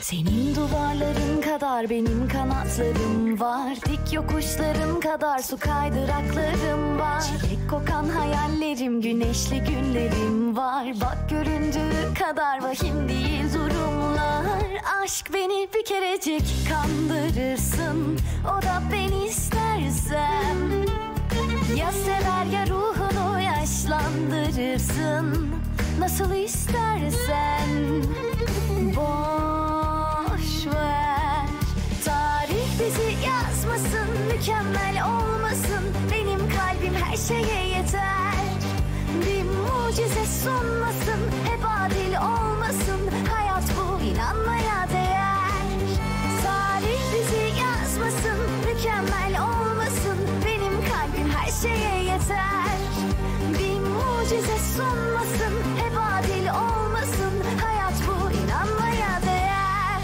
Senin duvarların kadar benim kanatlarım var. Dik yokuşların kadar su kaydıraklarım var. Çilek kokan hayallerim, güneşli günlerim var. Bak göründüğü kadar vahim değil durumlar. Aşk beni bir kerecik kandırırsın, o da beni istersem. Ya sever ya ruhunu yaşlandırırsın, nasıl istersen. Boş ver, tarih bizi yazmasın, mükemmel olmasın. Benim kalbim her şeye yeter. Bir mucize sunmasın, hep adil olmasın. Hayat bu, inanmaya değer. Tarih bizi yazmasın, mükemmel olmasın. Benim kalbim her şeye yeter. Bir mucize sunmasın, hep adil olmasın. Hayat bu, inanmaya değer.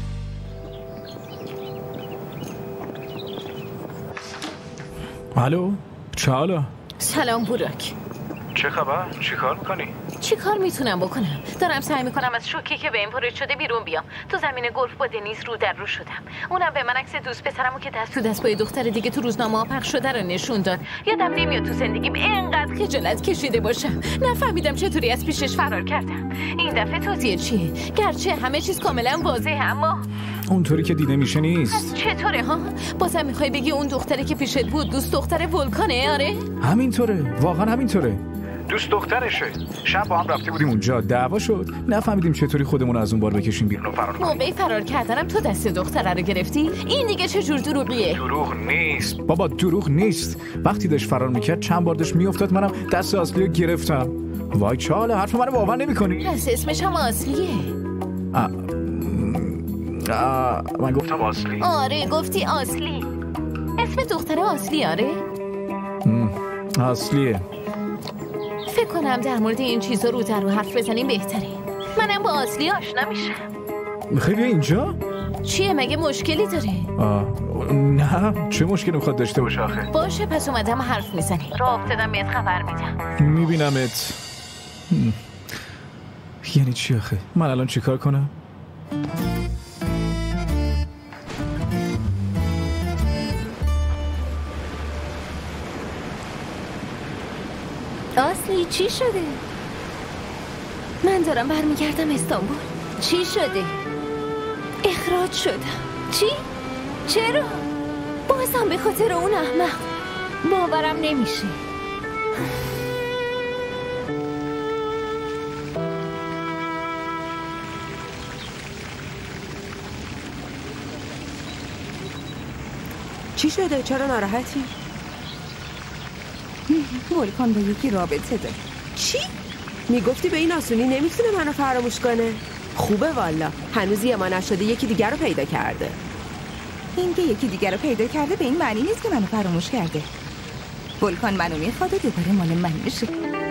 الو چه حالا؟ سلام بوراک. چه خبر؟ چی کار میکنی؟ چی کار میتونم بکنم؟ دارم سعی میکنم از شوکی که به این پرید شده بیرون بیام. تو زمین گلف با دنیز رو در رو شدم. اونم به من عکس دوست پسرمو که دست تو دست با دختر دیگه تو روزنامه ها پخش شده رو نشون داد. یادم نمیاد تو زندگیم اینقدر خجالت کشیده باشم. نفهمیدم چطوری از پیشش فرار کردم. این دفعه توضیح چیه؟ گرچه همه چیز کاملا واضحه اما اونطوری که دیده میشه نیست. چطوره ها؟ بازم میخوای بگی اون دختری که پیشت بود دوست دختر ولکانه؟ آره؟ همینطوره، واقعا همینطوره. دوست دخترشه. شب با هم رفته بودیم اونجا، دعوا شد، نفهمیدیم چطوری خودمون از اون بار بکشیم بیرون و فرار کنیم. موقع فرار کردنم تو دست دختره رو گرفتی؟ این دیگه چه جور دروغیه؟ دروغ نیست بابا، دروغ نیست. وقتی داشت فرار میکرد چند بار داشت میافتاد، منم دست اصلی رو گرفتم. وای چاله، حرف منو باور نمیکنی؟ پس اسمش هم اصلیه. من گفتم اصلی. آره گفتی اصلی. اسم دختر اصلی؟ آره اصلیه. فکر کنم در مورد این چیزا رو در رو حرف بزنیم بهتره. منم با اصلی آشنا میشم. میخوای بیا اینجا؟ چیه مگه مشکلی داره؟ نه، چه مشکلی میخواد داشته باشه آخه؟ باشه پس اومدم حرف میزنیم. راه افتادم بهت خبر میدم. میبینمت. یعنی چی آخه؟ من الان چیکار کنم؟ اصلی چی شده؟ من دارم برمیگردم استانبول. چی شده؟ اخراج شدم. چی؟ چرا؟ بازم به خاطر اون احمق. باورم نمیشه. چی شده؟ چرا ناراحتی؟ ولکان با یکی رابطه داره. چی؟ میگفتی به این آسونی نمیتونه منو فراموش کنه؟ خوبه والا، هنوز یه ما نشده یکی دیگر رو پیدا کرده. این که یکی دیگر رو پیدا کرده به این معنی نیست که منو فراموش کرده. ولکان منو میخواد و دوباره مال من میشه.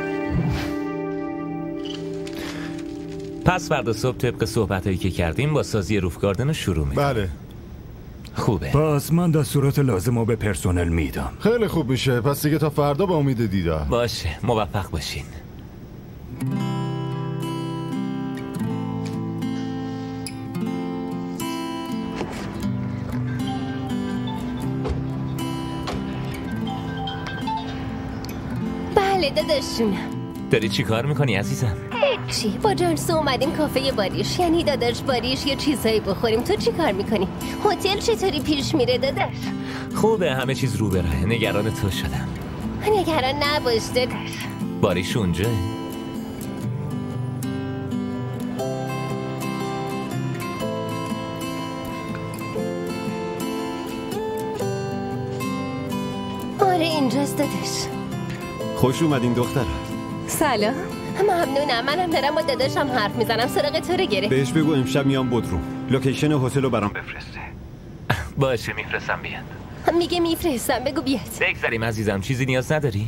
پس فردا صبح طبق صحبتایی که کردیم با سازی روف گاردن رو شروع می‌کنیم. بله. خوبه. پس من دستورات لازم رو به پرسنل میدم. خیلی خوب میشه. پس دیگه تا فردا با امید دیدار. باشه، موفق باشین. بله داداشونم. داری چی کار میکنی عزیزم؟ چی؟ با جانسو اومدیم کافه باریش. یعنی داداش باریش یه چیزایی بخوریم. تو چی کار میکنی؟ هتل چطوری پیش میره داداش؟ خوبه، همه چیز رو به راهه. نگران تو شدم. نگران نباش داداش. باریش اونجا؟ آره اینجاست داداش. خوش اومدین دختر. سلام. ممنونم. منم دارم با داداشم حرف میزنم. سراغ تو رو گرفت. بهش بگو امشب میام بودروم. لوکیشن هتل رو برام بفرسته. باشه میفرستم بیاد. میگه میفرستم، بگو بیاد. بگذاریم عزیزم، چیزی نیاز نداری؟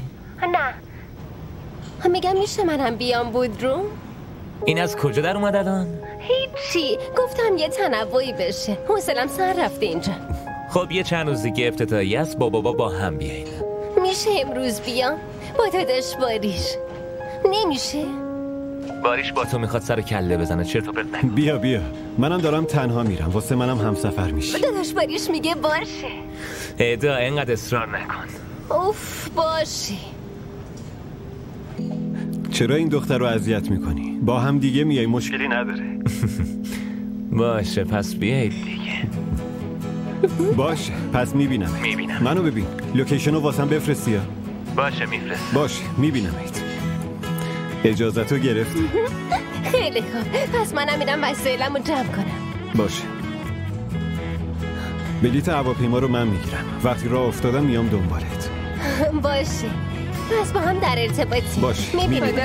نه. میگم میشه منم بیام بودروم؟ این از کجا در اومد الان؟ هیچی، گفتم یه تنوعی بشه. حوصله‌ام سر رفته اینجا. خب یه چند روز دیگه افتتاحیه است، با بابا با هم بیاین. میشه امروز بیام؟ با داداش باریش نمیشه؟ باریش با تو میخواد سر کله بزنه. چرت و پرت نگو. بیا منم دارم تنها میرم، واسه منم همسفر میشی. داداش باریش میگه باشه. ادا اینقدر اصرار نکن. اوف باشه. چرا این دختر رو اذیت میکنی؟ با هم دیگه میای، مشکلی نداره. باشه پس بیایید دیگه. باشه پس میبینم. منو ببین، لوکیشن رو واسم بفرستی. باشه میفرست. باشه میبینمت. اجازتو گرفتی؟ خیلی خوب، پس منم میرم وسایلمو جمع کنم. باشه. بلیط هواپیما رو من میگیرم، وقتی راه افتادم میام دنبالت. باشه پس با هم در ارتباطی. باشه میبینم.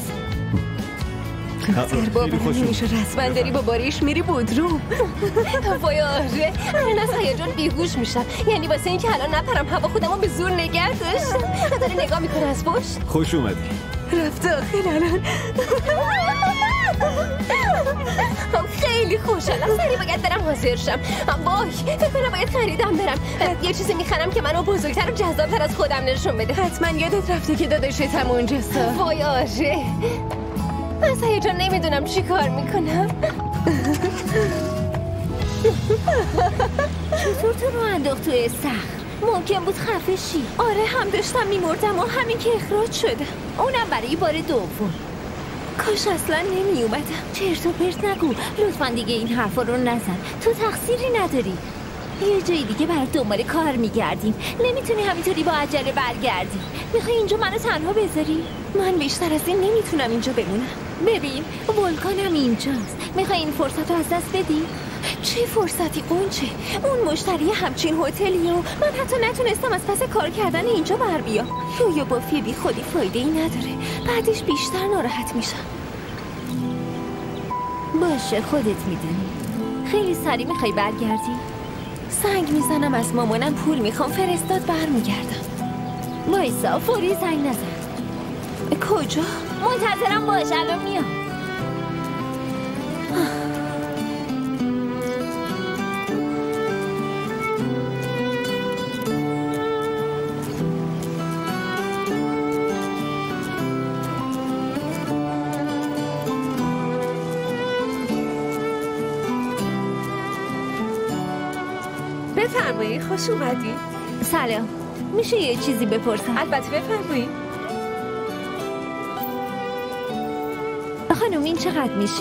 بابا نمیشه رسما داری با باریش میری بودروم. وای آره، من از هیجان بیهوش میشم. یعنی واسه اینکه الان نپرم هوا خودمو به زور نگه داشتم. داری نگاه میکنه از پشت. خوش اومدی. رفت داخل الان. خیلی خوشحالم. سریع باید برم حاضر شم. وای فکر کنم باید خریدم برم. یه چیزی میخرم که منو بزرگتر و جذابتر از خودم نشون بده. حتما یادت رفته که داداشتم اونجاست. وای آره، از هیجان نمیدونم چی کار میکنم. چطور تو رو انداخت توی استخر؟ ممکن بود خفه شی. آره هم داشتم میمردم و همین که اخراج شدم، اونم برای بار دوم. کاش اصلا نمی اومدم. چرت و پرت نگو لطفا، دیگه این حرفا رو نزن. تو تقصیری نداری. یه جای دیگه برای دنبال کار میگردیم. نمیتونی همینطوری با عجله برگردی. میخوای اینجا منو تنها بذاری؟ من بیشتر از این نمیتونم اینجا بمونم. ببین ولکانم اینجاست. میخوای این فرصت رو از دست بدی؟ چه فرصتی قنچه؟ اون مشتری همچین هتلی و من حتی نتونستم از پس کار کردن اینجا بر بیام. روی بافی بی خودی فایده ای نداره، بعدش بیشتر ناراحت میشم. باشه خودت میدونی. خیلی سریع میخوای برگردی؟ زنگ میزنم از مامانم پول میخوام فرستاد برمیگردم. وایسا فوری زنگ نزن. کجا؟ منتظرم باش الان میام. بفرمایید، خوش اومدی. سلام، میشه یه چیزی بپرسم؟ البته بفرمایید. خانم این چقدر میشه؟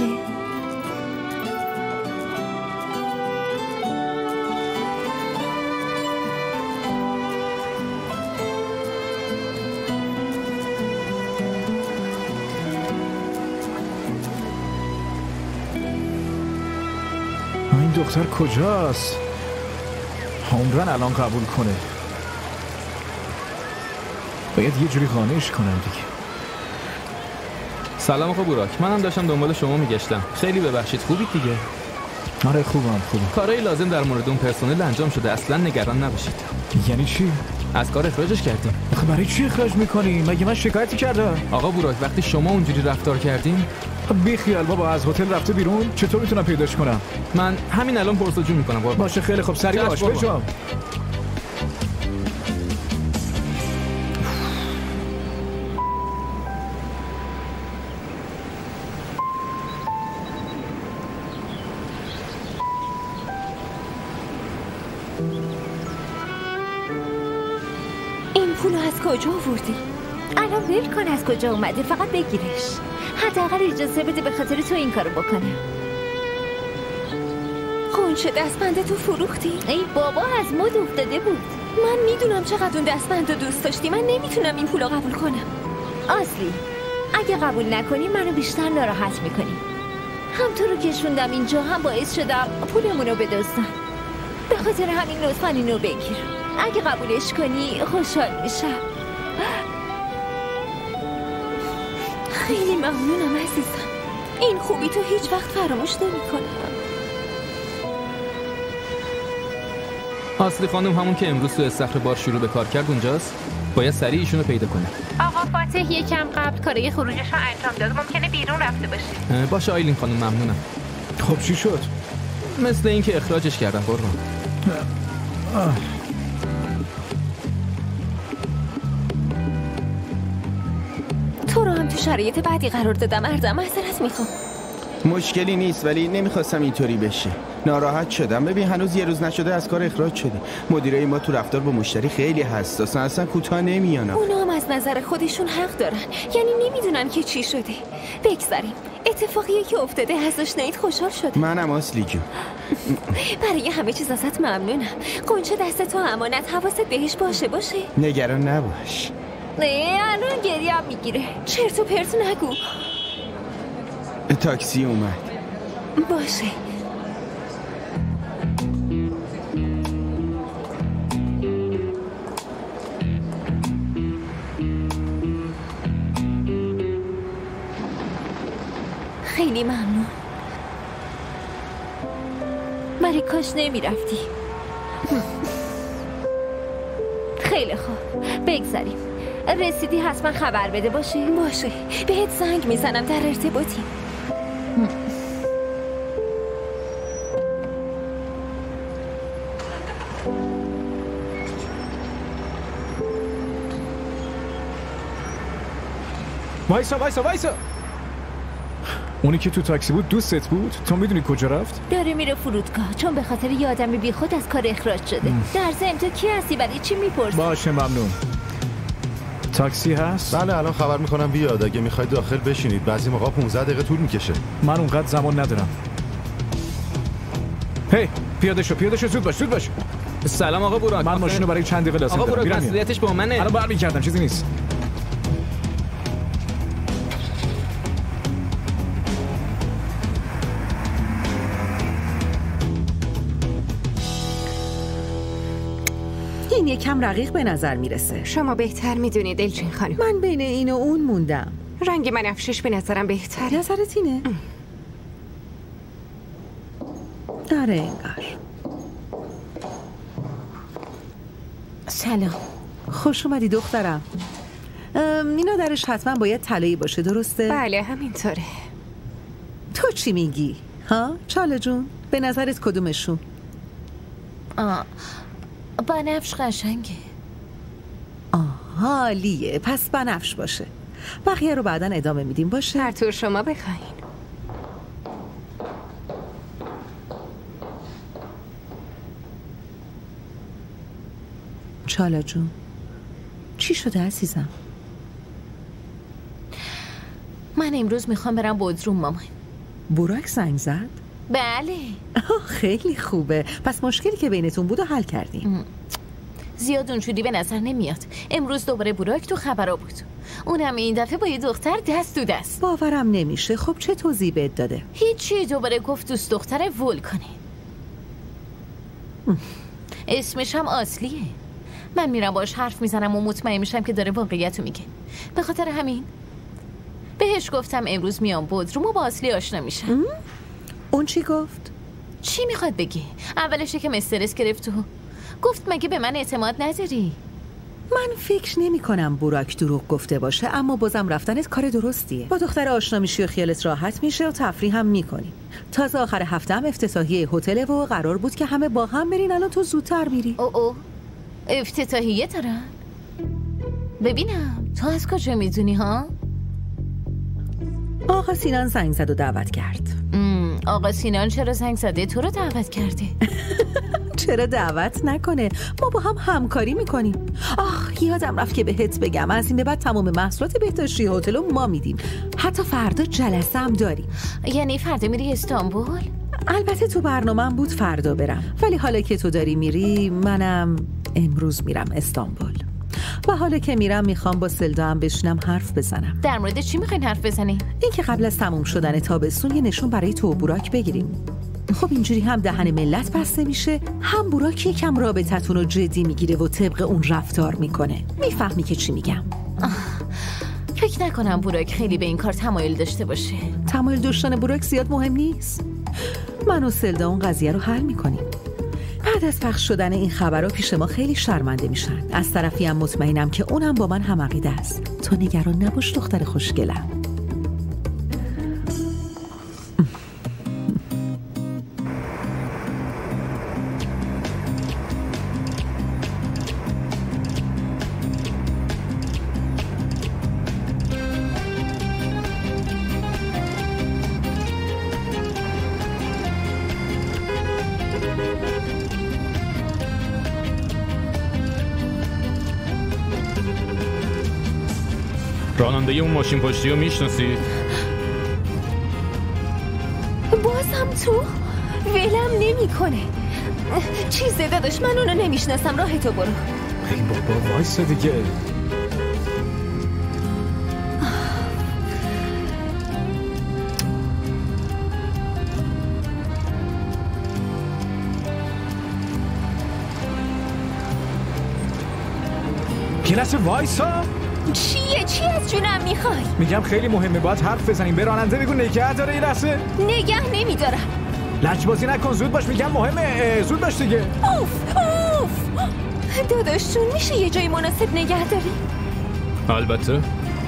این دختر کجاست؟ عمرن الان قبول کنه. باید یه جوری قانعش کنم دیگه. سلام آقا بوراک، منم داشتم دنبال شما میگشتم. خیلی ببخشید، خوبید دیگه؟ آره خوبم. کارهای لازم در مورد اون پرسنل انجام شده، اصلا نگران نباشید. یعنی چی؟ از کار اخراجش کردیم. آخه برای چی اخراج میکنی؟ مگه من شکایتی کردم؟ آقا بوراک وقتی شما اونجوری رفتار کردین، بی خیال بابا، از هتل رفته بیرون. چطور میتونم پیداش کنم؟ من همین الان پرسجو میکنم بابا. باشه خیلی خوب، سریع باش بجام. این پولو از کجا آوردی؟ الان ول کن از کجا اومده، فقط بگیرش. حداقل اجازه بده به خاطر تو این کارو بکنم. قنچه دستبند تو فروختی؟ ای بابا از مد افتاده بود. من میدونم چقدر اون دستبند رو دوست داشتی. من نمیتونم این پولو قبول کنم. اصلی اگه قبول نکنی منو بیشتر ناراحت میکنی. هم تو رو کشوندم اینجا، هم باعث شدم پولمونو بدزدن. به خاطر همین لطفاً اینو بگیر. اگه قبولش کنی خوشحال میشم. خیلی ممنونم عزیزم. این خوبی تو هیچ وقت فراموش نمی‌کنم. اصلی خانم همون که امروز تو استخر بار شروع به کار کرد اونجاست. باید سریع ایشونو پیدا کنه. آقا فاتح یکم قبل کارای خروجش رو انجام داد، ممکنه بیرون رفته باشه. باشه آیلین خانم، ممنونم. خب چی شد؟ مثل اینکه اخراجش کردن قربان. تو رو هم تو شرایط بعدی قرار دادم. اردم معذرت میخوام. مشکلی نیست، ولی نمیخواستم اینطوری بشه. ناراحت شدم. ببین هنوز یه روز نشده از کار اخراج شده. مدیرای ما تو رفتار با مشتری خیلی حساسن، اصلا کوتاه نمیان. اونا هم از نظر خودشون حق دارن، یعنی نمیدونن که چی شده. بگذاریم اتفاقیه که افتاده ازش نید خوشحال شده. منم اصلی جون. برای همه چیز ازت ممنونم. قنچه دست تو امانت، حواست بهش باشه. نگران نباش. نه الان گریم میگیره. چرت و پرت نگو. تاکسی اومد. باشه. خیلی ممنون. ولی کاش نمیرفتی. خیلی خوب، بگذاریم. رسیدی حتما خبر بده. باشه. بهت زنگ میزنم، در ارتباطی. وایسا. اونی که تو تاکسی بود دوستت بود؟ تو میدونی کجا رفت؟ داره میره فرودگاه، چون به خاطر یه آدم بی خود از کار اخراج شده. در ضمن تو کی هستی؟ برای چی میپرسی؟ باشه ممنون. تاکسی هست؟ بله الان خبر میکنم بیاد. اگه میخواید داخل بشینید، بعضی موقع 15 دقیقه طول میکشه. من اونقدر زمان ندارم. هی پیاده شو زود باش. سلام آقا براک. من ماشینو برای چند دقیقه لازم دارم. آقا براک مسئولیتش با منه. الان برمیگردم، چیزی نیست. این یکم رقیق به نظر میرسه. شما بهتر میدونید دلچین خانم. من بین این و اون موندم. رنگ بنفشش به نظرم بهتره. نظرت اینه؟ داره انگار. سلام. خوش اومدی دخترم. اینا درش حتما باید طلایی باشه، درسته؟ بله همینطوره. تو چی میگی؟ ها؟ چاله جون؟ به نظرت کدومشون؟ بنفش قشنگه. حالیه، پس بنفش باشه. بقیه رو بعداً ادامه میدیم، باشه؟ هر طور شما بخواین. چالا جون چی شده عزیزم؟ من امروز میخوام برم بودروم مامان. براک زنگ زد؟ بله. خیلی خوبه. پس مشکلی که بینتون بود و حل کردیم. زیاد اونجوری به نظر نمیاد. امروز دوباره براک تو خبرها بود. اونم این دفعه با یه دختر دست تو دست. باورم نمیشه. خب چه توضیح بهت داده؟ هیچی، دوباره گفت دوست دختر ولکانه. اسمش هم اصلیه. من میرم باش حرف میزنم و مطمئن میشم که داره واقعیتو میگه. به خاطر همین بهش گفتم امروز میام بودروم و با اصلی آشنا میشم. اون چی گفت؟ چی میخواد بگی؟ اولش که استرس گرفت و گفت مگه به من اعتماد نداری؟ من فکر نمی کنم براک دروغ گفته باشه، اما بازم رفتنت کار درستیه. با دختر آشنا میشی و خیالت راحت میشه و تفریح هم میکنی. تازه آخر هفته هم افتتاحیه هتل و قرار بود که همه با هم برین، الان تو زودتر میری. او افتتاحیه دارن؟ ببینم تو از کجا میدونی ها؟ آقا سینان زنگ زد و دعوت کرد. آقا سینان چرا زنگ زده؟ تو رو دعوت کرده؟ چرا دعوت نکنه؟ ما با هم همکاری میکنیم. یادم رفت که بهت بگم از این به بعد تمام محصولات بهداشتی هتل رو ما میدیم. حتی فردا جلسه هم داریم. یعنی فردا میری استانبول؟ البته تو برنامه‌ام بود فردا برم، ولی حالا که تو داری میری منم امروز میرم استانبول. و حالا که میرم میخوام با سلدا هم بشینم حرف بزنم. در مورد چی میخواین حرف بزنی؟ این که قبل از تموم شدن تابستون یه نشون برای تو و براک بگیریم. خب اینجوری هم دهن ملت بسته میشه، هم براک یکم رابطتون رو جدی میگیره و طبق اون رفتار میکنه. میفهمی که چی میگم؟ فکر نکنم براک خیلی به این کار تمایل داشته باشه. تمایل داشتن براک زیاد مهم نیست. من و سلدا اون قضیه رو حل میکنیم. بعد از پخش شدن این خبرها پیش ما خیلی شرمنده میشن. از طرفی هم مطمئنم که اونم با من هم عقیده است. تو نگران نباش دختر خوشگلم. راننده اون ماشین پشتی رو میشناسید؟ بازم تو؟ ولم نمی کنه. چیزه داداش، من اونو نمیشناسم، راه تو برو. ای بابا وایسا دیگه. یه لحظه وایسا. چیه؟ چی از جونم میخوای؟ میگم خیلی مهمه، باید حرف بزنیم. به راننده بگو نگه داره. یه لحظه نگه نمیدارم. لجبازی نکن، زود باش. میگم مهمه، زود باش دیگه. اوف داداش جون، میشه یه جای مناسب نگه داری؟ البته.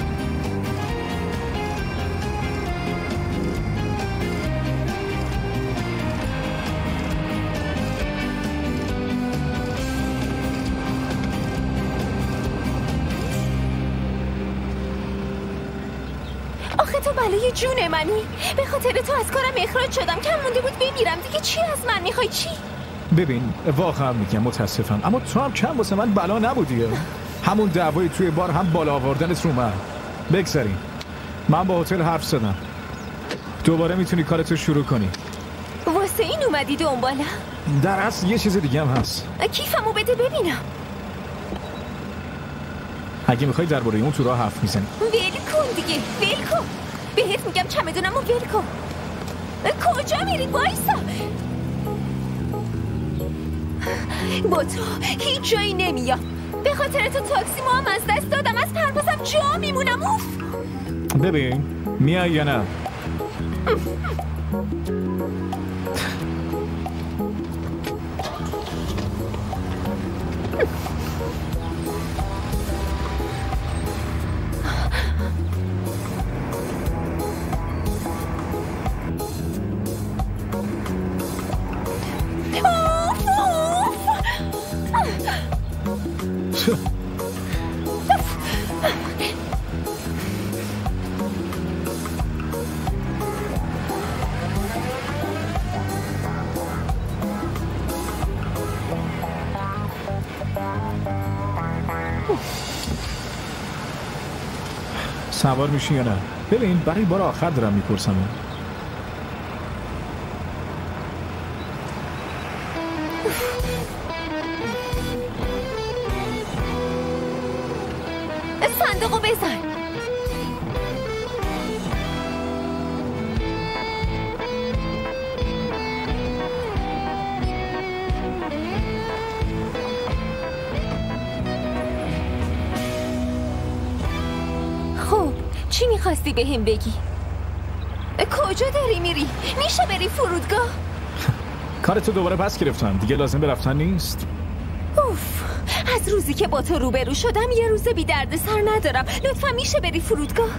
آخه تو بلای جون منی. به خاطر تو از کارم اخراج شدم. کم مونده بود بمیرم دیگه. چی از من میخوای؟ چی؟ ببین واقعا میگم متاسفم، اما تو هم کم واسه من بلا نبودی. همون دعوای توی بار هم بالا آوردنت رو من. بگذاریم من با هتل حرف زدم، دوباره میتونی کارتو شروع کنی. واسه این اومدی دنبالم؟ در اصل یه چیز دیگه هم هست. کیفمو بده ببینم. اگه میخوای درباره اون تو راه حرف میزنی. ول کن دیگه، ول کن. بهت میگم چمدونمو ول کن. کجا میری؟ وایسا. با تو هیچ جایی نمیام. به خاطر تو تاکسی ما هم از دست دادم. از پروازم جا میمونم. اوف. ببین میای یا نه؟ سوار میشی یا نه؟ ببین برای بار آخر دارم میپرسم. صندوقو بزن. خب چی میخواستی به هم بگی؟ کجا داری میری؟ میشه بری فرودگاه؟ کارتو دوباره پس گرفتم دیگه، لازم به رفتن نیست. اوف، از روزی که با تو روبرو شدم یه روز بی درد سر ندارم. لطفا میشه بری فرودگاه؟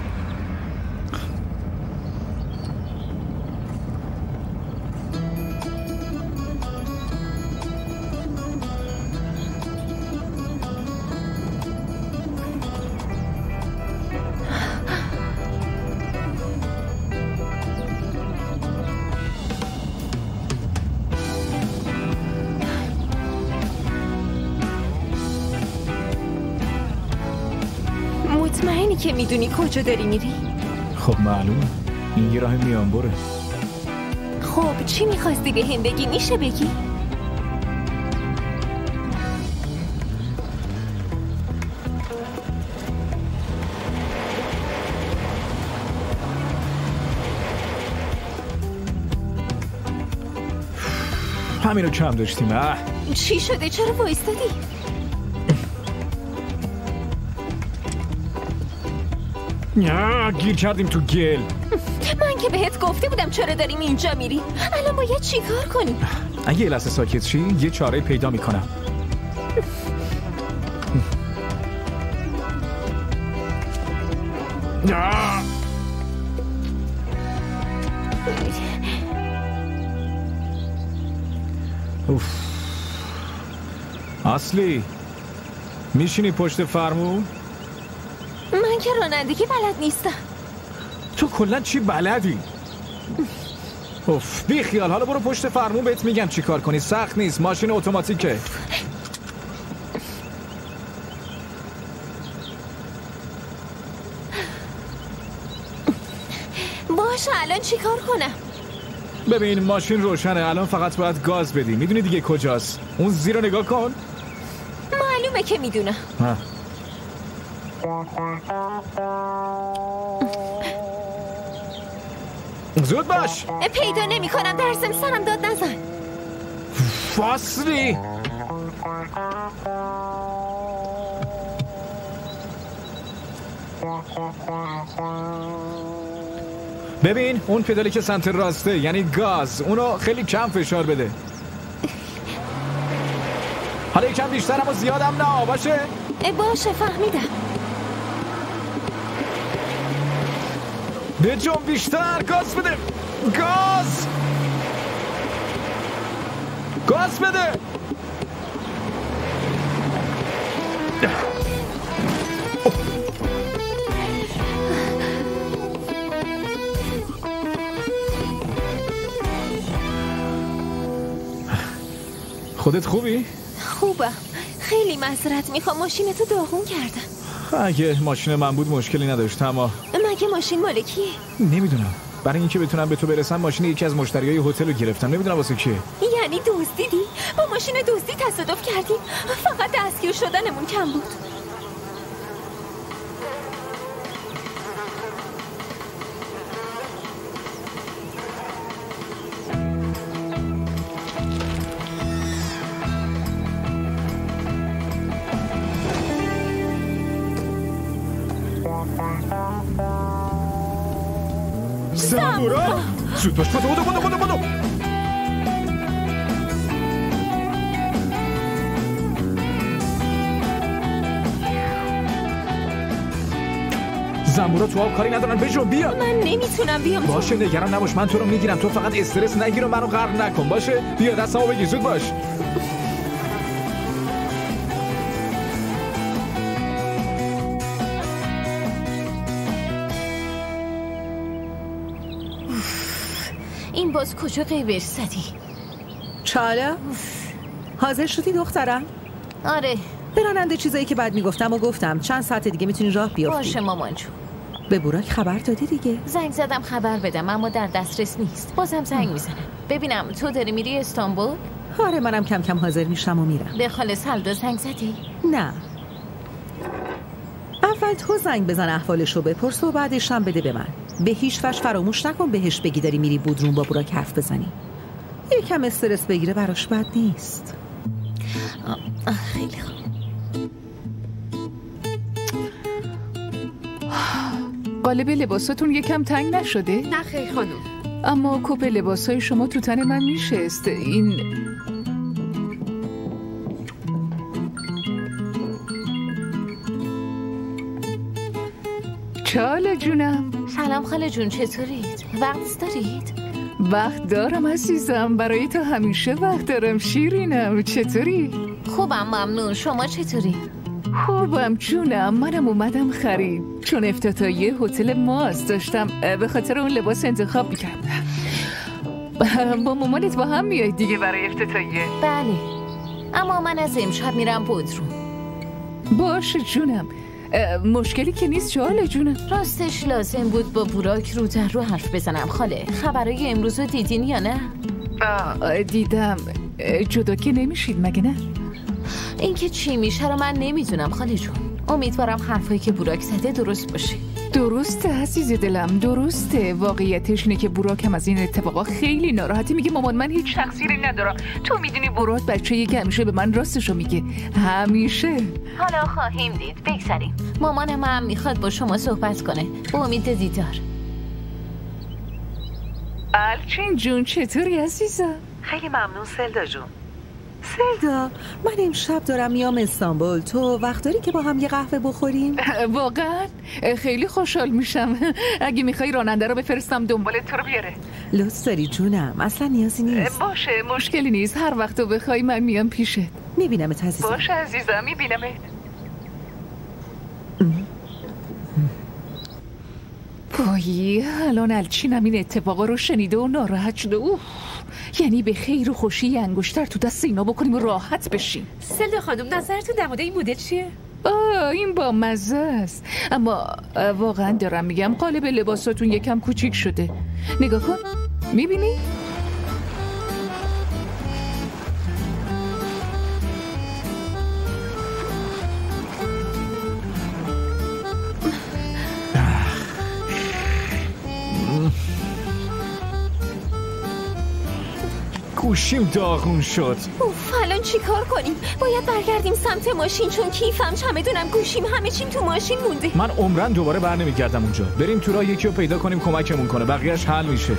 مطمئنی که میدونی کجا داری میری؟ خب معلومه، این یه راه میان بره. خب چی میخواستی به هم بگی؟ میشه بگی؟ همینو کم داشتیم. چی شده؟ چرا وایستادی؟ گیر کردیم تو گل. من که بهت گفته بودم چرا داریم اینجا میری. الان باید چی کار کنی؟ اگه یه لحظه ساکت شی یه چاره پیدا میکنم. اوف. اصلی میشینی پشت فرمون؟ من که رانندگی بلد نیستم. تو کلا چی بلدی؟ اوف بی خیال، حالا برو پشت فرمون بهت میگم چی کار کنی. سخت نیست، ماشین اتوماتیکه. باشه الان چی کار کنم؟ ببین ماشین روشنه، الان فقط باید گاز بدی. میدونی دیگه کجاست؟ اون زیر رو نگاه کن. معلومه که میدونم. زود باش. پیدا نمی کنم، درسم سرم داد نزن. فاصلی ببین اون پدالی که سمت راسته یعنی گاز، اونو خیلی کم فشار بده. حالا یکم بیشتر اما زیادم نه باشه؟ باشه فهمیدم. به جون بیشتر گاز بده. گاز بده. خودت خوبی؟ خوبم. خیلی معذرت میخوام، ماشینتو داغون کردم. اگه ماشین من بود مشکلی نداشت، اما مگه ماشین مال کیه؟ نمیدونم. برای اینکه بتونم به تو برسم ماشین یکی از مشتریای هتل رو گرفتم. نمیدونم واسه کیه. یعنی دزدیدی؟ با ماشین دزدی تصادف کردیم؟ فقط دستگیر شدنمون کم بود. زنبورا زود باش. بدو زنبورا تو آب کاری ندارن. بجو بیا. من نمیتونم بیام. باشه نگران نباش، من تو رو میگیرم. تو فقط استرس نگیر و منو غرق نکن. باشه بیا دستمو بگیر. زود باش. این باز کجا غیبش زدی؟ چاله؟ حاضر شدی دخترم؟ آره. به راننده چیزایی که بعد میگفتم و گفتم. چند ساعت دیگه میتونی راه بیافتی. باشه مامان جون. به بوراک خبر دادی دیگه؟ زنگ زدم خبر بدم اما در دسترس نیست. بازم زنگ میزنم. ببینم تو داری میری استانبول؟ آره منم کم کم حاضر میشم و میرم. به خاله سلدا زنگ زدی؟ نه. اول تو زنگ بزن احوالشو بپرس و بعدش هم بده به من. به هیچ وجه فراموش نکن بهش بگی داری میری بودروم با بوراک حرف بزنی. یکم استرس بگیره براش بد نیست. خیلی خوب. قالب لباساتون یکم تنگ نشده؟ نه خیلی خانم. اما کوپ لباسای شما تو تن من میشست. این چاله جونم. سلام خاله جون، چطورید؟ وقت دارید؟ وقت دارم عزیزم، برای تو همیشه وقت دارم شیرینم. چطوری؟ خوبم ممنون. شما چطوری؟ خوبم جونم. منم اومدم خرید چون افتتاحیه هتل ماست. داشتم به خاطر اون لباس انتخاب میکردم. با مامانت با هم میاید دیگه برای افتتاحیه؟ بله، اما من از امشب میرم بودروم. باشه جونم، مشکلی که نیست. چاله جونم. راستش لازم بود با بوراک رو در رو حرف بزنم. خاله خبرای امروز رو دیدین یا نه؟ دیدم. جدا که نمیشید مگه نه؟ این که چی میشه رو من نمیدونم خاله جون. امیدوارم حرفایی که بوراک زده درست باشه. درسته عزیز دلم، درسته. واقعیتش اینه که بوراک هم از این اتفاقا خیلی ناراحتی. میگه مامان من هیچ تقصیری ندارم. تو میدونی بوراک بچه‌ایه که همیشه به من راستشو میگه. همیشه. حالا خواهیم دید. بگذاریم. مامانم هم میخواد با شما صحبت کنه. با امید دیدار. الچین جون چطوری عزیزم؟ خیلی ممنون سلدا جون. سلدا من امشب دارم میام استانبول. تو وقت داری که با هم یه قهوه بخوریم؟ واقعا خیلی خوشحال میشم. اگه میخوای راننده رو بفرستم دنبالت تو رو بیاره. لطف داری جونم، اصلا نیازی نیست. باشه مشکلی نیست. هر وقت تو بخوای من میام پیشت. میبینمت عزیزم. باشه عزیزم میبینمت. وای الان الچینم این اتفاقا رو شنیده و ناراحت شده. یعنی به خیر و خوشی انگشتر تو دست اینا بکنیم و راحت بشیم. سلدا خانم نظرتون در مورد این مدل چیه؟ این با مزه است. اما واقعا دارم میگم قالب لباساتون یکم کوچیک شده. نگاه کن، میبینی؟ گوشیم داغون شد. اوف، الان چی کار کنیم؟ باید برگردیم سمت ماشین چون کیفم، چمدونم، گوشیم، همه چیم تو ماشین مونده. من عمرن دوباره بر نمیگردم اونجا. بریم تو راه یکی رو پیدا کنیم کمکمون کنه، بقیهش حل میشه.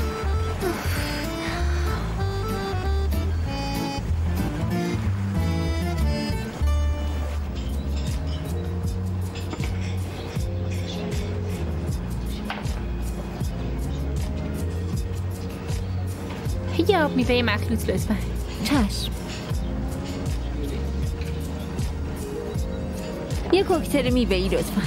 یه آب میوه مخلوط لطفا. چشم. یه کوکتل میوه‌ای لطفا.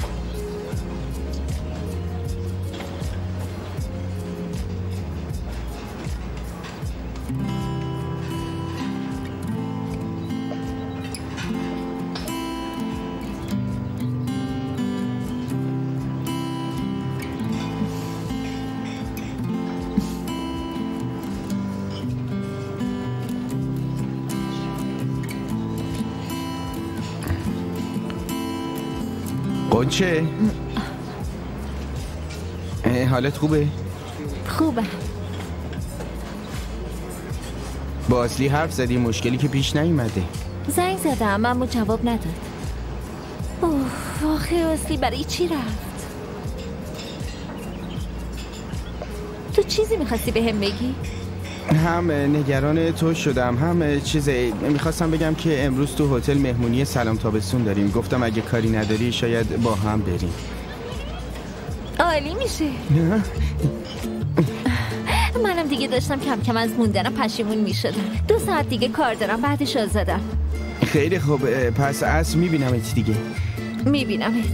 قنچه حالت خوبه؟ خوبه. با اصلی حرف زدی؟ مشکلی که پیش نیومده؟ زنگ زدم اما جواب نداد. اوه، آخه اصلی برای چی رفت؟ تو چیزی میخواستی بهم بگی؟ هم نگران تو شدم، هم میخواستم بگم که امروز تو هتل مهمونی سلام تابستون داریم. گفتم اگه کاری نداری شاید با هم بریم. عالی میشه. منم دیگه داشتم کم کم از موندنم پشیمون میشدم. 2 ساعت دیگه کار دارم، بعدش آزادم. خیلی خوب، پس عصر میبینمت دیگه. میبینمت.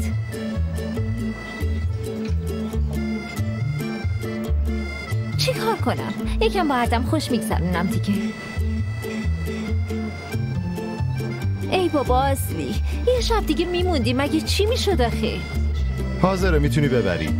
چی کار کنم؟ یکم با هردم خوش میگذرونم دیگه. ای بابا اصلی، یه شب دیگه میموندی، مگه چی میشد آخه؟ حاضره میتونی ببری.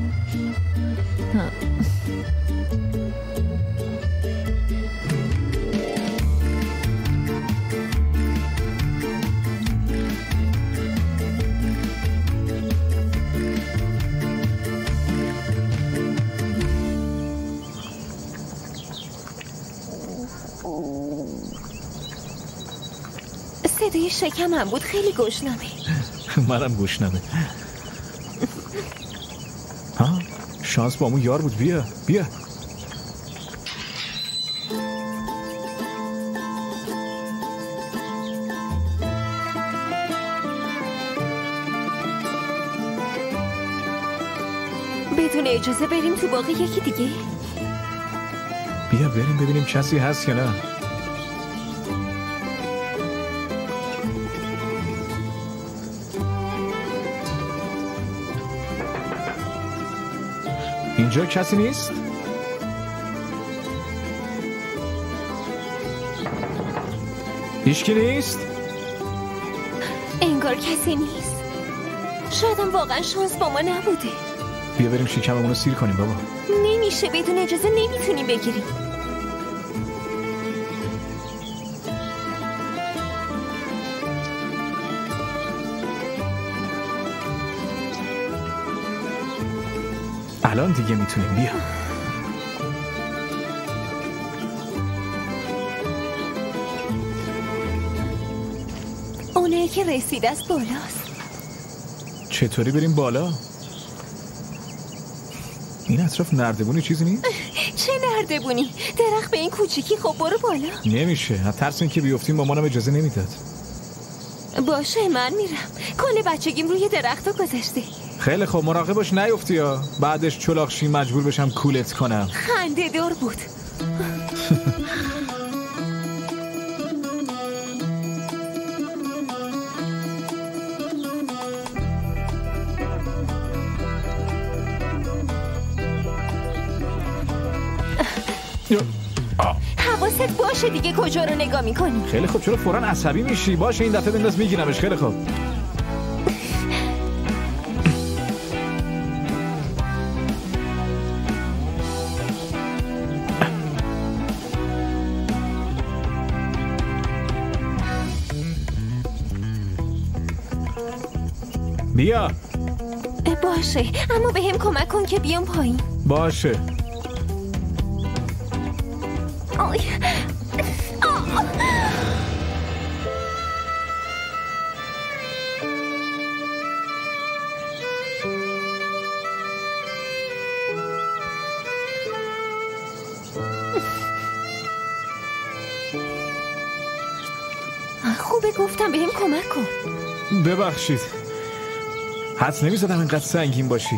صدای شکمم بود، خیلی گشنمه. منم گشنمه. ها، شانس با همون یار بود. بیا بیا. بدون اجازه بریم تو باغ یکی دیگه؟ بیا بریم ببینیم کسی هست یا نه. اینجا کسی نیست؟ هیچکی نیست؟ انگار کسی نیست. شایدم واقعا شانس با ما نبوده. بیا بریم شکممون رو سیر کنیم بابا. نمیشه، بدون اجازه نمیتونیم بگیریم. الان دیگه میتونیم. بیا. اونایی که رسیده است بالاست. چطوری بریم بالا؟ این اطراف نردبونی چیزی نیست؟ چه نردبونی؟ درخت به این کوچیکی. خب برو بالا. نمیشه، از ترس اینکه بیفتیم مامانم اجازه نمیداد. باشه من میرم. کل بچگیم روی درختو گذشته. خیلی خوب، مراقب باش نیفتی ها. بعدش چلاقشی مجبور بشم کولت کنم. خنده دار بود. حواست باشه دیگه کجا رو نگاه میکنی. خیلی خوب، چرا فوراً عصبی میشی؟ باشه این دفعه بنداز میگیرمش. خیلی خوب. بیا. باشه، اما به هم کمک کن که بیام پایین. باشه. آی. خوبه گفتم به هم کمک کن. ببخشید، حدس نمی‌زدم اینقدر سنگین باشی.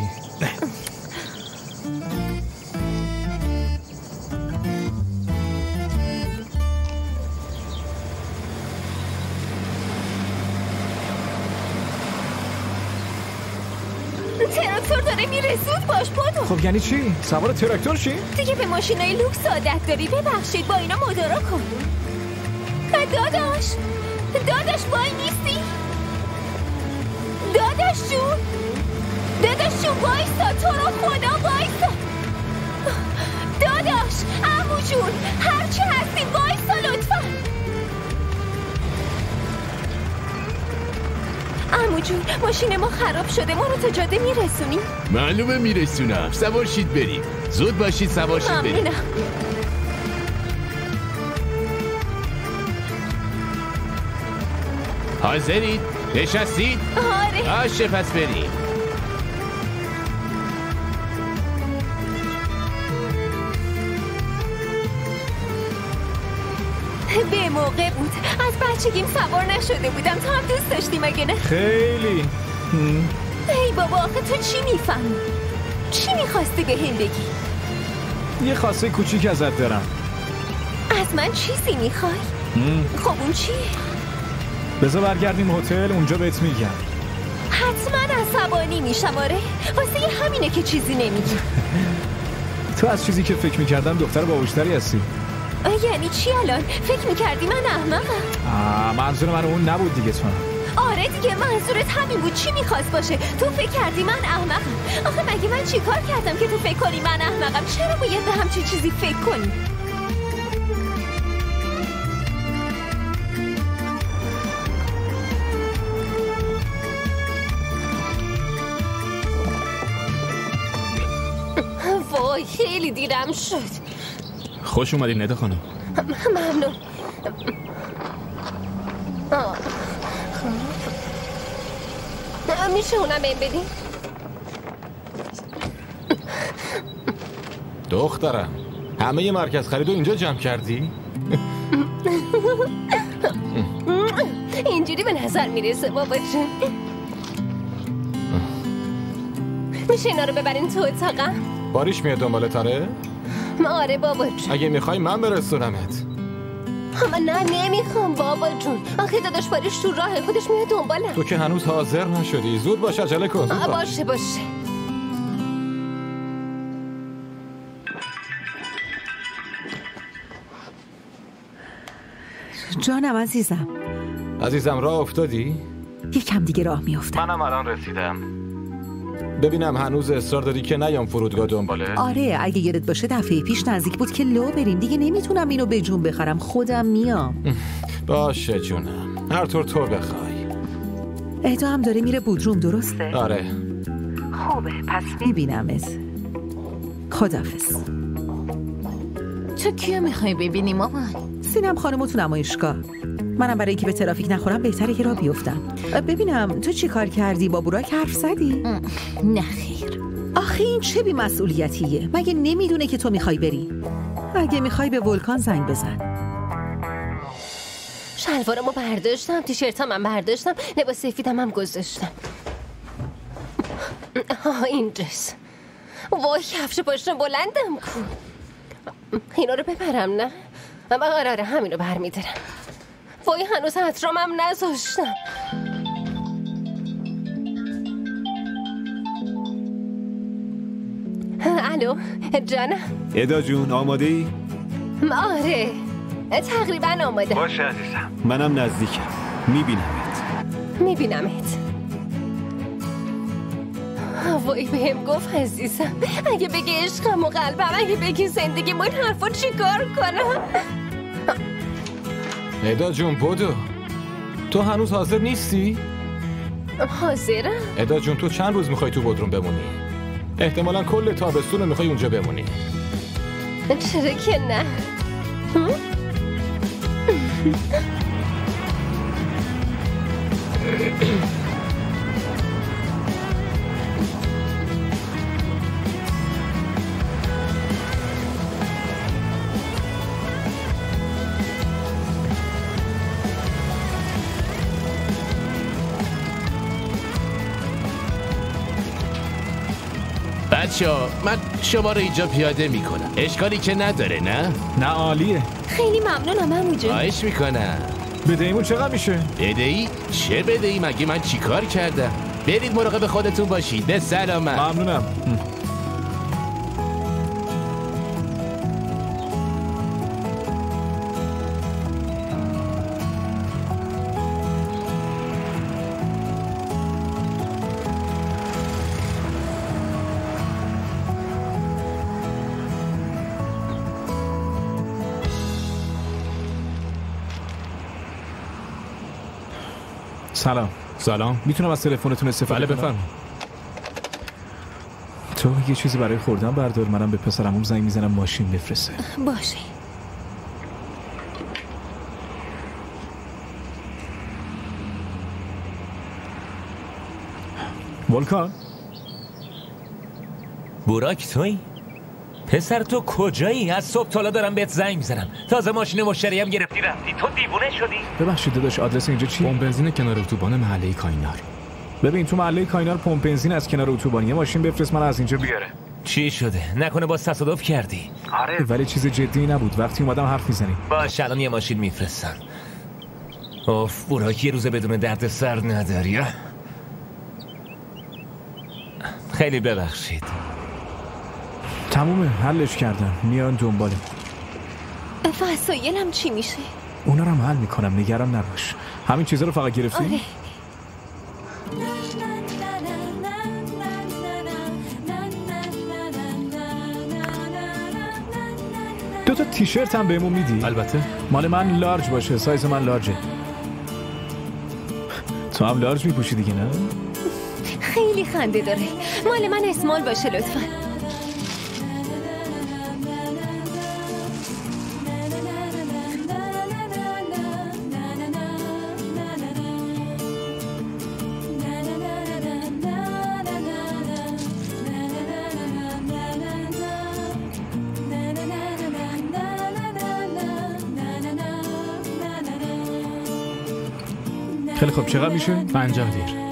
تراکتور داره میره، زود باش بدو. خب یعنی چی؟ سوار تراکتور شی؟ دیگه به ماشینای لوکس عادت داری. ببخشید با اینا مدارا کن. داداش وای نیستی؟ داداش جون وایستا، تو رو خدا وایستا. داداش، عمو جون، هرچی هستی وایستا لطفا. عمو جون، ماشین ما خراب شده، ما رو تا جاده میرسونی؟ معلومه میرسونم. سوار شید بریم. زود باشید سوار شید بریم. ممنونم. حاضرید؟ نشستید؟ آره. باشه پس بریم. به موقع بود. از بچگیم سوار نشده بودم. تو هم دوست داشتی مگه نه؟ خیلی. ای بابا، آخه تو چی میفهمی؟ چی میخواستی به هم بگی؟ یه خواسته کوچیک ازت دارم. از من چیزی میخوای؟ خب اون چیه؟ بذار برگردیم هتل، اونجا بهت میگم. حتما عصبانی میشم. آره، واسه همینه که چیزی نمیگی. تو از چیزی که فکر میکردم دختر باهوشتری هستی. یعنی چی الان؟ فکر میکردی من احمقم؟ منظور من اون نبود دیگه. تو آره دیگه، منظورت همین بود. چی میخواست باشه؟ تو فکر کردی من احمقم. آخه مگه من چی کار کردم که تو فکر کنی من احمقم؟ چرا باید به همچین چیزی فکر کنی؟ وای خیلی دیرم شد. خوش اومدین ندا خانم. ممنون. میشه اونم این بدین؟ دخترم، همه ی مرکز خریدو اینجا جمع کردی؟ اینجوری به نظر میرسه بابا جون. میشه اینا رو ببرین تو اتاقم؟ باریش میاد دنبالتاره؟ آره بابا جون. اگه میخوای من برسونمت. من نمیخوام بابا جون. آخه داداش باریش تو راه خودش میاد دنبالم. تو که هنوز حاضر نشدی. زود باش، عجله کن. باشه. جانم عزیزم راه افتادی؟ یکم دیگه راه میافتم. منم الان رسیدم. ببینم هنوز اصرار داری که نیام فرودگاه دنباله؟ آره، اگه یادت باشه دفعه پیش نزدیک بود که لو بریم. دیگه نمیتونم اینو به جون بخرم، خودم میام. باشه جونم، هر طور تو بخوای. اهدا هم داره میره بودروم، درسته؟ آره. خوبه، پس میبینمت. خداحافظ. تو کیو میخوای ببینی مامان؟ سینم خانمو تو نمایشگاه. منم برای اینکه به ترافیک نخورم بهتره که راه بیفتم. ببینم تو چی کار کردی؟ با براک حرف زدی؟ نه خیر. آخه این چه بی‌مسئولیتیه؟ مگه نمیدونه که تو میخوای بری؟ اگه میخوای به ولکان زنگ بزن. شلوارمو برداشتم، تیشرتام هم برداشتم، لباس سفیدم هم گذاشتم. اینجاست. وای کفش پشتم بلندم کن. اینا رو ببرم نه؟ آره همین رو برمیدارم. وای هنوز حترامم نذاشتم. الو جانم. ادا جون آماده ای؟ آره تقریبا آماده. باشه عزیزم، منم نزدیکم. میبینمت. وای بهم گفت عزیزم اگه بگی عشقم و قلبم، اگه بگی زندگی ما، این حرفا چی کار کنم؟ ادا جون بدو. تو هنوز حاضر نیستی؟ حاضرم. ادا جون تو چند روز میخوای تو بودروم بمونی؟ احتمالاً کل تابستون رو میخوای اونجا بمونی. چرا که نه؟ بچه‌ها من شما رو اینجا پیاده میکنم. اشکالی که نداره نه؟ نه عالیه. خیلی ممنونم عموجون. خواهش میکنم. بدهیمون چقدر میشه؟ بدهی؟ چه بدهی؟ مگه من چیکار کردم؟ برید مراقب خودتون باشید. به سلامت. ممنونم. سلام. میتونم از تلفنتون استفاده کنم؟ بفرمایید. تو یه چیزی برای خوردن بردار، منم به پسرمون زنگ میزنم ماشین بفرسته. باشه. ولکان بوراک تویی؟ پسر تو کجایی؟ از صبح تا حالا دارم بهت زنگ میزنم. تازه ماشین مشتریم گرفتی رفتی. تو دیوونه شدی؟ ببخشید داداش، آدرس اینجا چیه؟ پمپ بنزین کنار اتوبان محله کاینار. ببین تو محله کاینار پمپ بنزین از کنار اتوبان. یه ماشین بفرست من از اینجا بیاره. چی شده؟ نکنه باز تصادف کردی؟ آره ولی چیز جدی نبود. وقتی اومدم حرف میزنی. باشه الان یه ماشین میفرستم. اوف بوراک یه روز بدون درد سر نداری. خیلی ببخشید. تمومه، حلش کردم. میان دنباله. وسایلم چی میشه؟ اونا رو هم حل میکنم، نگران نباش. همین چیزا رو فقط گرفتی؟ آره. دو تا تیشرت هم بهمون میدی؟ البته. مال من لارج باشه، سایز من لارجه. تو هم لارج میپوشی دیگه نه؟ خیلی خنده داره. مال من اسمال باشه لطفا. خیلی خوب، چقدر میشه؟ 50 لیر.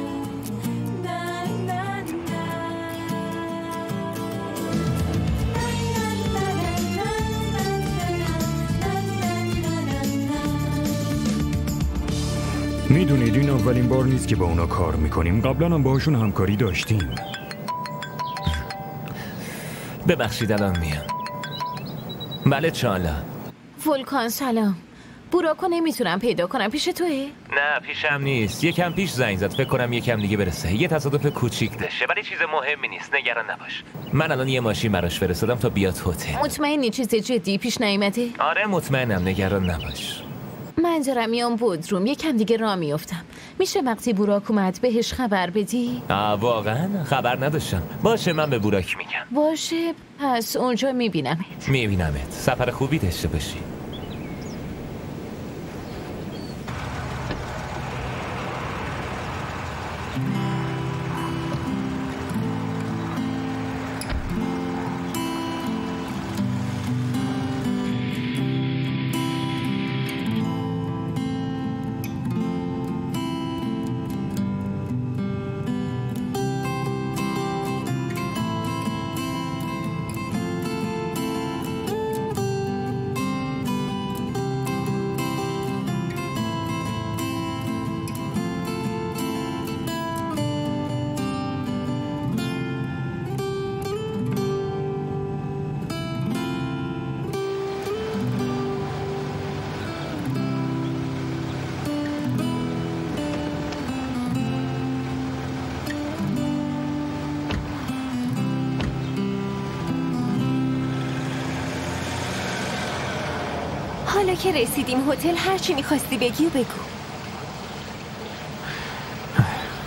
میدونید این اولین بار نیست که با اونا کار میکنیم. قبلا هم باهاشون همکاری داشتیم. ببخشید الان میام. بله چالا. ولکان سلام. بوراکو نمیتونم پیدا کنم. پیش توه؟ نه پیشم نیست. یکم پیش زنگ زد. فکر کنم یکم دیگه برسه. یه تصادف کوچیک داشته ولی چیز مهمی نیست. نگران نباش. من الان یه ماشین براش فرستادم تا بیاد هتل. مطمئنی چیز جدی پیش نیومده؟ آره مطمئنم، نگران نباش. من دارم میام بودروم، یکم دیگه راه میافتم. میشه وقتی بوراک اومد بهش خبر بدی؟ واقعا خبر نداشتم. باشه من به بوراک میگم. باشه پس اونجا میبینمت. میبینمت. سفر خوبی داشته باشی. حالا که رسیدیم هتل هر چی می‌خواستی بگی و بگو.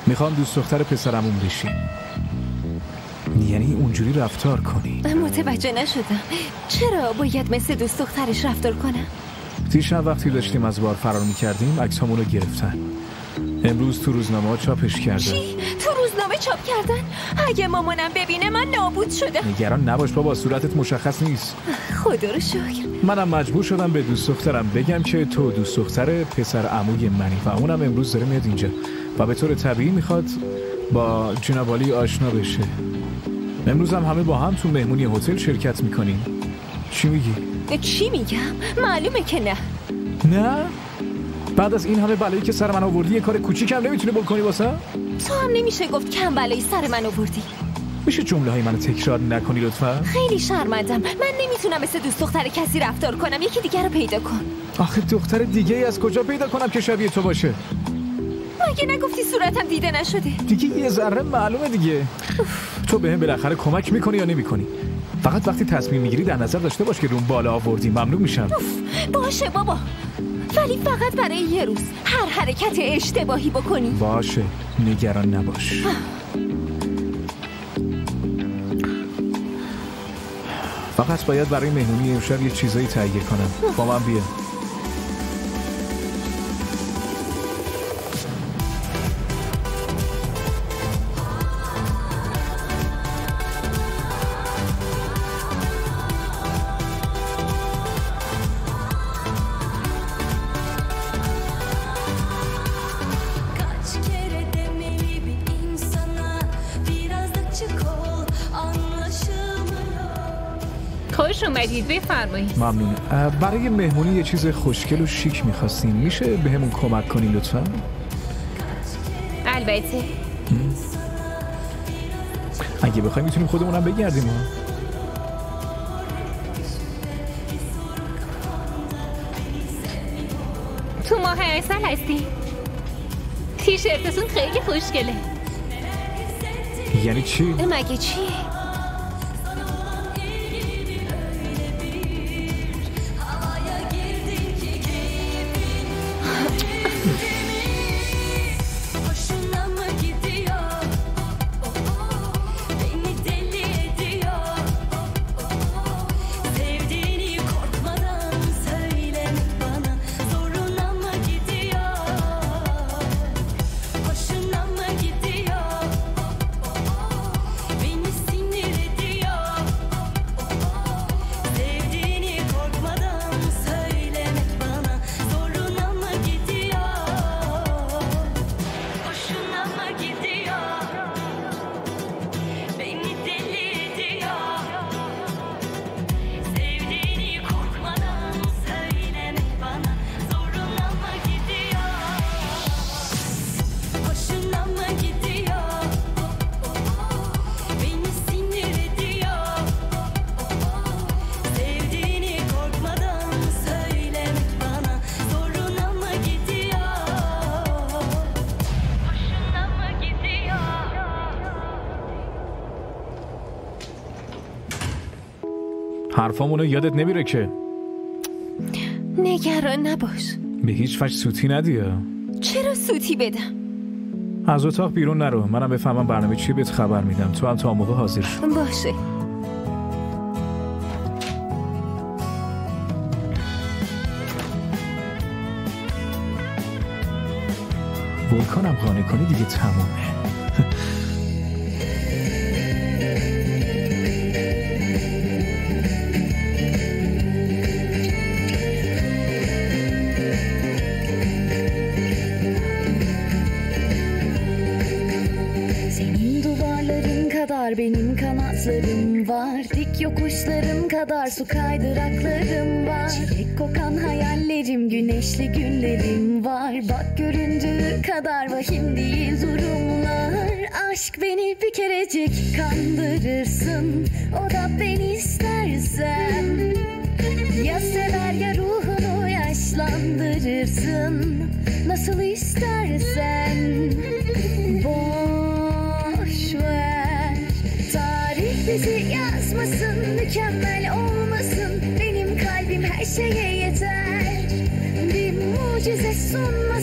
میخوام دوست دختر پسرمون بشی. یعنی اونجوری رفتار کنی. متوجه نشدم. چرا باید مثل دوست دخترش رفتار کنم؟ دیشب وقتی داشتیم از بار فرار میکردیم عکس همونو گرفتن. امروز تو روزنامه چاپش کردن. چی؟ تو روزنامه چاپ کردن؟ اگه مامانم ببینه من نابود شدم. نگران نباش بابا، صورتت مشخص نیست. خدا رو شکر. منم مجبور شدم به دوست دخترم بگم که تو دوست دختر پسر عموی منی و اونم امروز داره میاد اینجا و به طور طبیعی میخواد با جناب عالی آشنا بشه. امروز هم همه با هم تو مهمونی هتل شرکت میکنیم. چی میگی؟ چی میگم؟ معلومه که نه. نه؟ بعد از این همه بلایی که سر من آوردی یه کار کوچیکم نمیتونی بکنی واسه؟ تو هم نمیشه گفت کم بلایی سر من آوردی. میشه جمله های منو تکرار نکنی لطفا؟ خیلی شرمندم. من نمیتونم مثل دوست دختر کسی رفتار کنم. یکی دیگه رو پیدا کن. آخه دختر دیگه ای از کجا پیدا کنم که شبیه تو باشه؟ مگه نگفتی صورتم دیده نشده؟ دیگه یه ذره معلومه دیگه. تو بهم بالاخره کمک میکنی یا نمیکنی؟ فقط وقتی تصمیم میگیری در نظر داشته باش که روم بالا آوردی. ممنون میشم. باشه بابا، ولی فقط برای یه روز. هر حرکت اشتباهی بکنی باشه، نگران نباش. فقط باید برای مهمونی امشب یه چیزایی تهیه کنم. با من بیا. خوش اومدید، بفرمایید. ممنون. برای مهمونی یه چیز خوشگل و شیک می‌خواستیم. میشه بهمون کمک کنین لطفاً؟ البته. اگه بخوایم میتونیم خودمونم بگردیم. تو ماه عسل هستی؟ تیشرتتون خیلی خوشگله. یعنی چی؟ مگه چی؟ حرفامونو یادت نمیره که؟ نگران نباش. به هیچ وجه سوتی ندی. چرا سوتی بدم؟ از اتاق بیرون نرو. منم بفهمم برنامه چیه بهت خبر میدم. تو هم تا موقع حاضر شو. باشه. ولکانم قانع کنی دیگه تمومه. Benim kanatlarım var, dik yokuşlarım kadar su kaydıraklarım var. Çilek kokan hayallerim, güneşli günlerim var. Bak göründüğü kadar vahim değil durumlar. Aşk beni bir kerecik kandırırsın, o da ben istersen. Ya sever ya ruhunu yaşlandırırsın, nasıl istersen. Boş ver. Bizi yazmasın, mükemmel olmasın. Benim kalbim her şeye yeter. Bir mucize sunma